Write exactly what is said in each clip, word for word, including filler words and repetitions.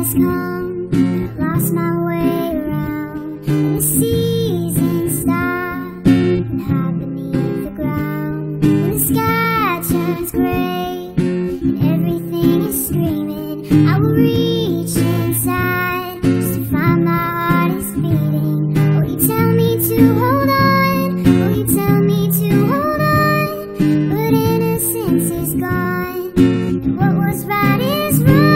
has come, I've lost my way around. When the seasons stop and hide beneath the ground, when the sky turns gray and everything is screaming, I will reach inside just to find my heart is beating. Oh, you tell me to hold on, oh, you tell me to hold on, but innocence is gone, and what was right is wrong.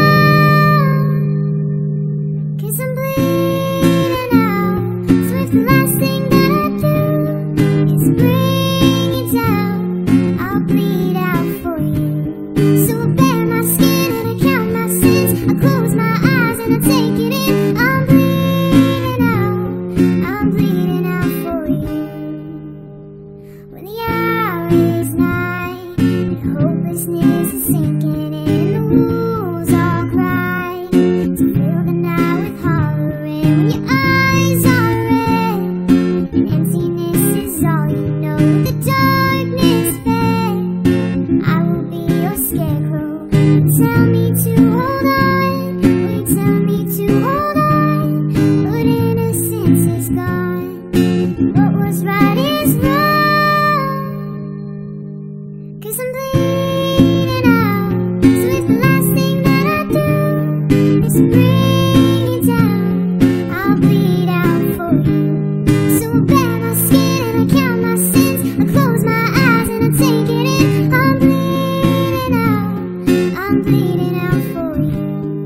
Cause I'm bleeding out, so if the last thing that I do is bring you down, I'll bleed out for you. So I bare my skin and I count my sins, I close my eyes and I take it in. I'm bleeding out, I'm bleeding out for you. When the hour is night and hopelessness is sinking in, the wolves all cry to fill the night with hollering. When your eyes are red and emptiness is all you know, the darkness fed, I will be your scarecrow. You tell me to hold on, will you tell me to hold on, but innocence is gone, and what was right is wrong. Cause I'm bleeding out, so if the last thing that I do is bring you down, I'll bleed out for you. So I bare my skin and I count my sins, I close my eyes and I take it in. I'm bleeding out, I'm bleeding out for you.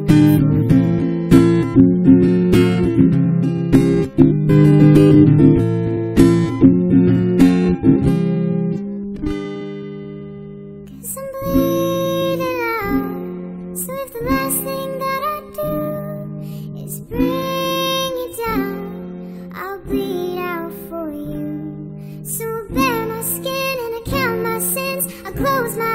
Cause I'm bleeding out, so if the last thing that I do is bring you down, I'll bleed out for you. So I bare my skin and I count my sins, I close my